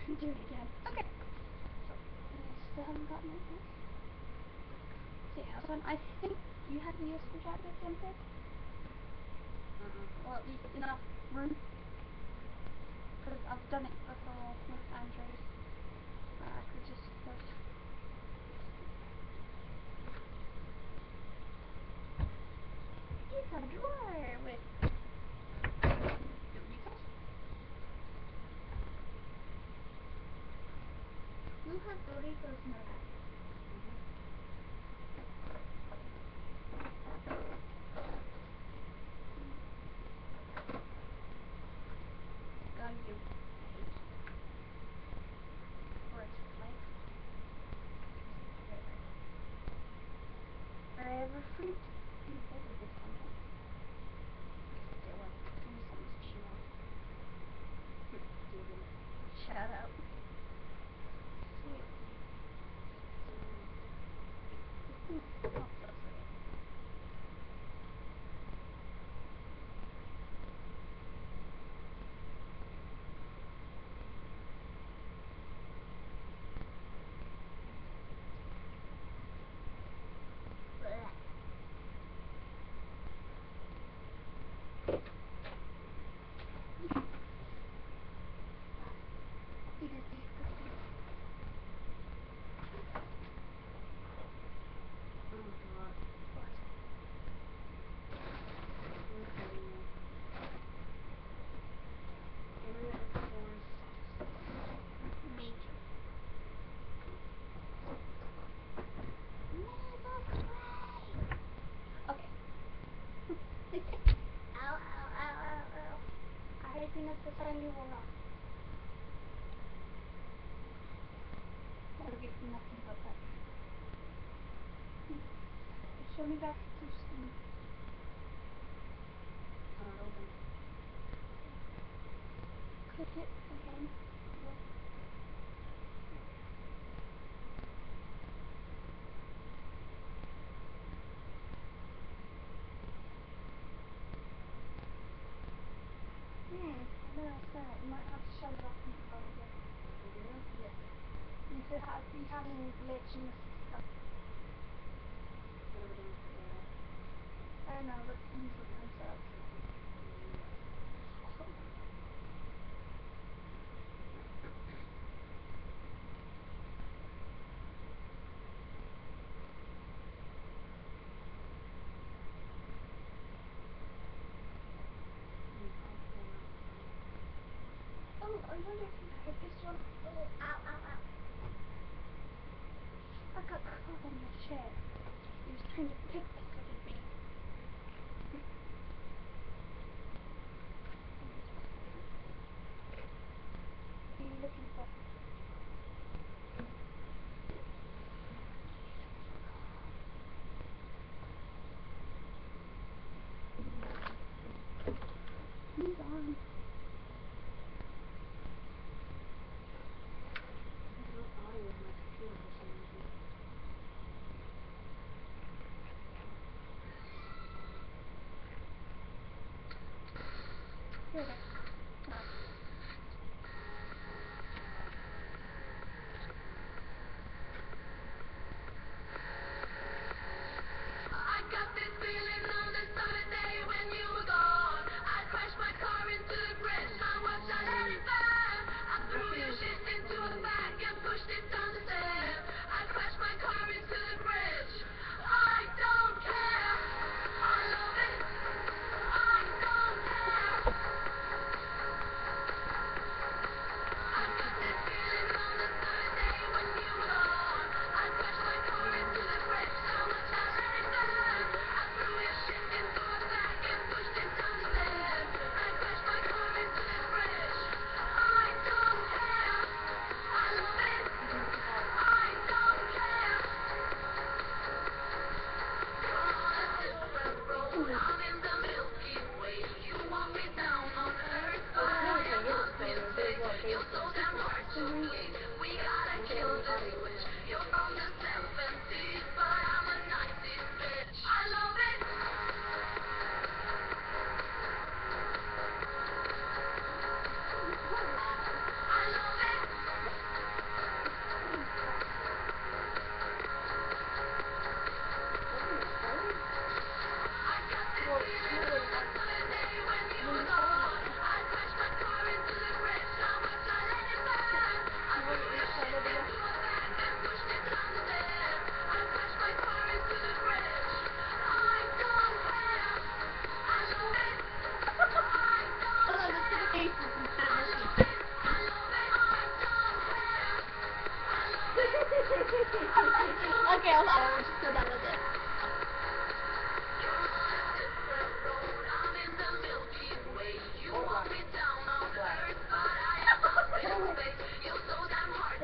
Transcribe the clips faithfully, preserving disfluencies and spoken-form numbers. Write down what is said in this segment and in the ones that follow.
Do it again. Okay. So, I still haven't gotten it yet. So yeah, so I think you have the screwdriver tempted? Uh-uh. Or at least enough room. Because I've done it before with Andrews. Uh, I could just push. It's a drawer with Doritos. You have Doritos in the back. Got you. Or it's like. I have a fruit. You both of this one. Okay, well, give me something to chew on. Shut up. Sweet. Mm, oh, so sweet. Blech. Eat it, eat cookies. Oh god. What? Internet Explorer sucks. Me too. Never play. Okay. Ow, ow, ow, ow, ow. I think it's necessarily wore off. That'll be nothing but that. Show me back to Steam. It's not open. Click it again. Hmm, no, it's not. You might have to shut it off and start again. Again? Yes. You should have, you having glitch in the system. What have I done with the data? I don't know, but usually comes up. Oh, I wonder if you heard this one. Oh, ow, ow, ow. I got caught on the chair. He was trying to pickpocket me. What are you looking for? He's on. There's no audio in my computer for some reason. Here it is. No. I got this feeling on the summer day when you were gone. I crashed my car into the bridge. I watched I let it burn. I threw your shit into a bag and pushed it down the stairs. I crashed my car into the bridge. I don't care. I love it. I don't care. I got this feeling on the summer day when you were gone. I crashed my car into the bridge. I watched I let it burn. I threw your shit into a bag and pushed it down the stairs. I crashed my car into the bridge. I don't care. I love it. I don't care. You're on a different road. I'm in the Milky Way. You want me down on earth, but I am not mystic. You're so damn hard to please. We gotta kill this switch. You're from the seventies, but I'm a nineties bitch. I love it. I love it.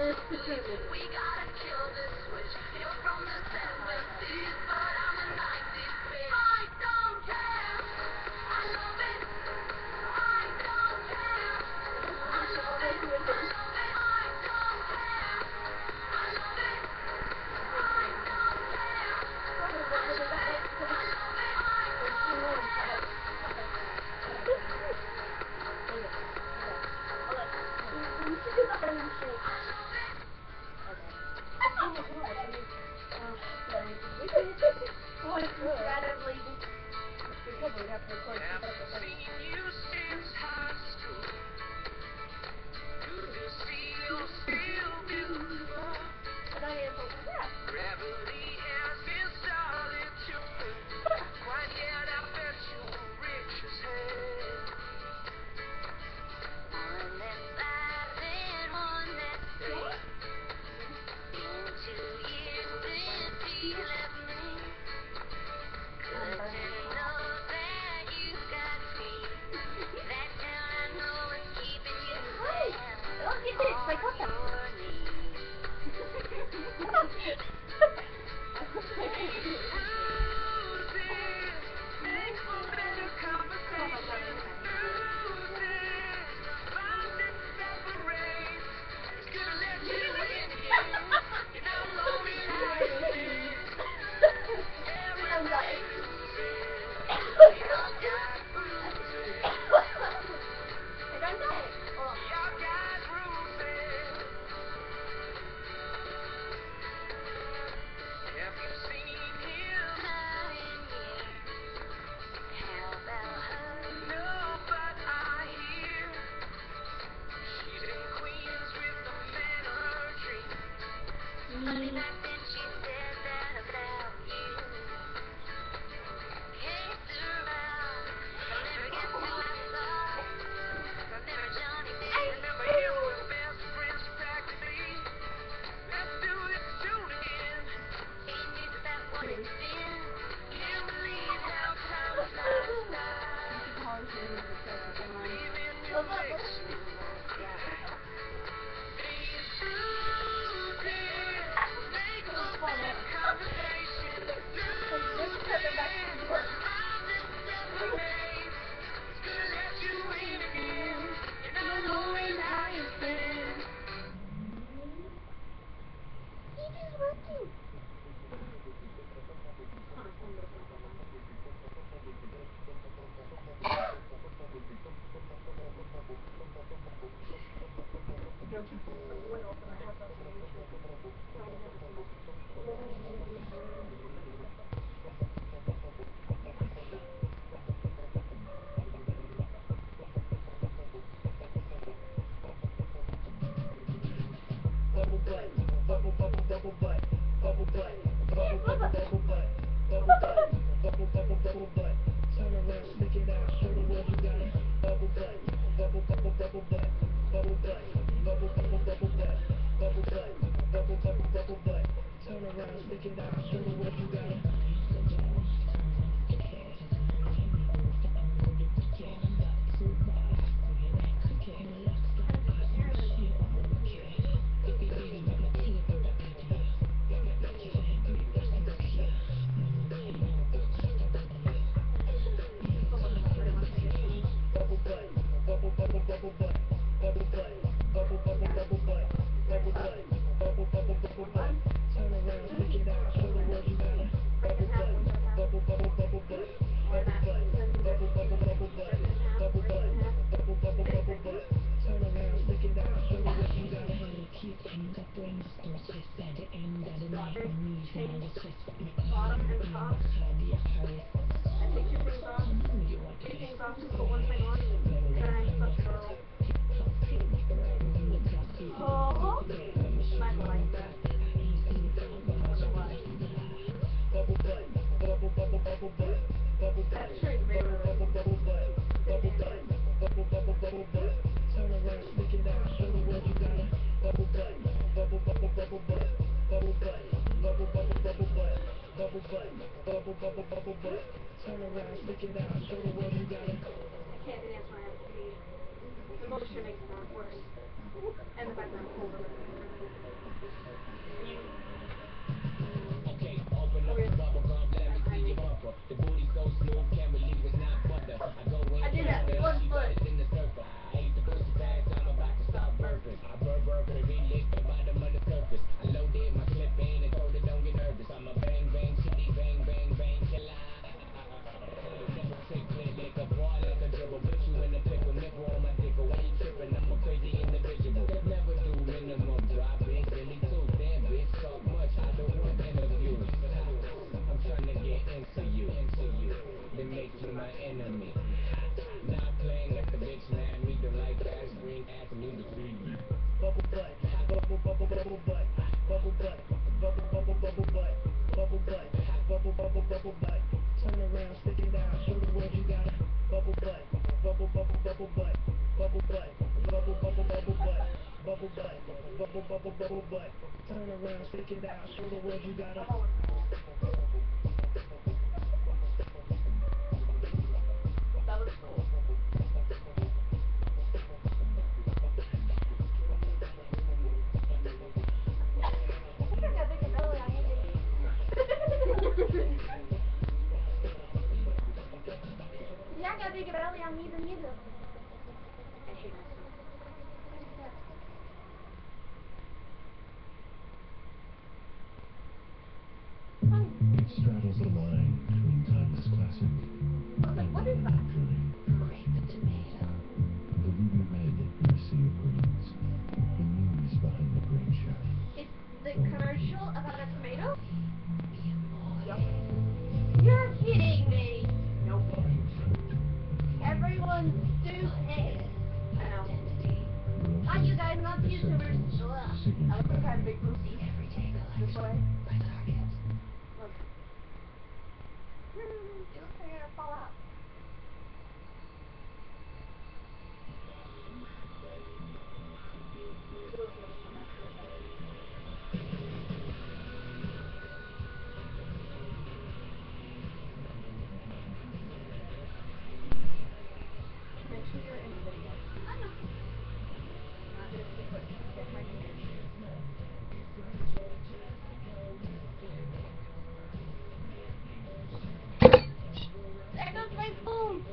We gotta kill this switch. You're from the seventies, but I'm a nineties bitch. I don't care. I love it. I don't care. I love it. I love it. I don't care. I love it. I don't care. I love it. I love The motion makes it worse. And the fact that I'm colder than Mercury lit the bottom of the surface. I loaded my clip in and told her don't get nervous. I'm a bang bang city bang bang bang killer. Never take clear liquor, boy like a dribble. Put you in a pickle, nipple on my dick. Why you tripping? I'm a crazy individual. Never do minimum drop in, silly too. Damn bitch, talk much. I don't want interviews. I'm trying to get into you, into you, then make you my enemy. Not playing like the bitch mad me, don't like ass green ass me to free me. Bubble butt, bubble bubble bubble butt, bubble butt, bubble bubble bubble butt, bubble butt, bubble bubble bubble butt. Turn around, stick it out, show the world you got a bubble butt, bubble bubble bubble butt, bubble butt, bubble bubble bubble butt, bubble butt, bubble bubble bubble butt. Turn around, stick it out, show the world you got a. That was cool. I think I got bigger belly on you. Yeah, I got bigger belly on me than you do. And she does. It straddles the line between timeless classic and What is that? grape tomato. The ruby red in a sea of greens. The news behind the grain shaft. It's the commercial about a tomato? Yep. You're kidding me! Nope. Everyone's stupid. I know. Not you guys, not the YouTubers. I look like I have a big pussy. This way. Look. You look like you're gonna fall out. Make sure you're in the video. I know. I'm not gonna skip it. Skip my fingers. There goes my phone!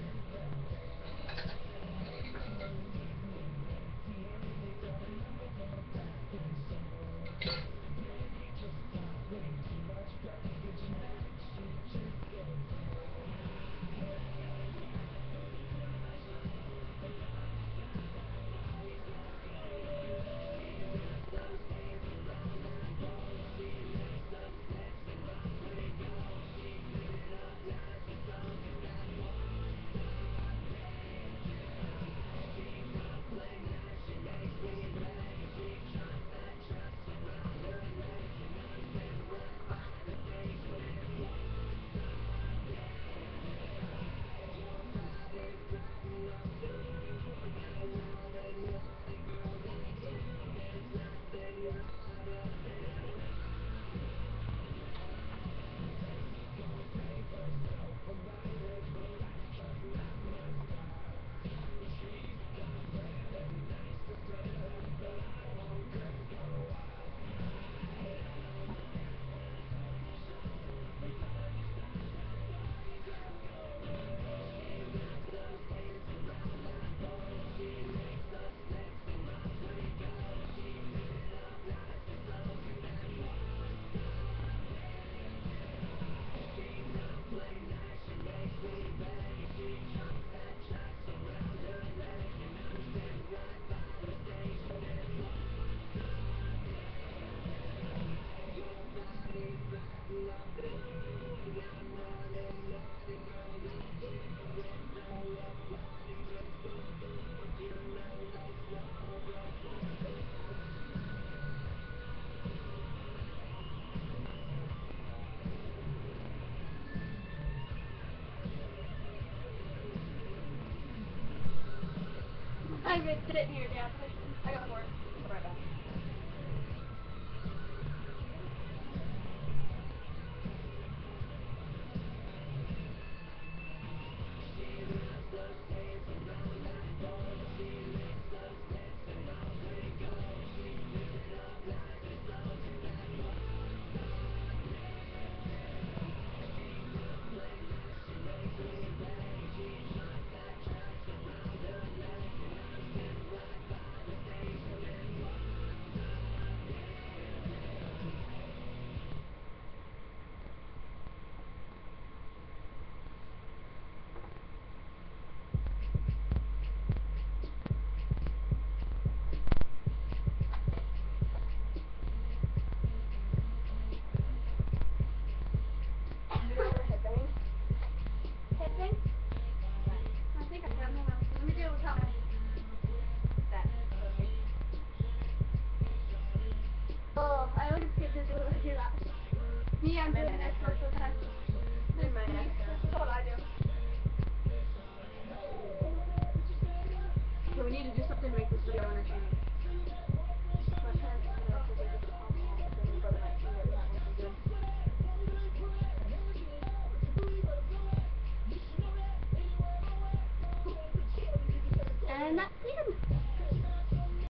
I've been sitting here, Dad. I got more. I'll be right back. I always get to do, do that. Me, I'm doing this most of the time. Do my next. That's all I do. So we need to do something to make this video on the channel.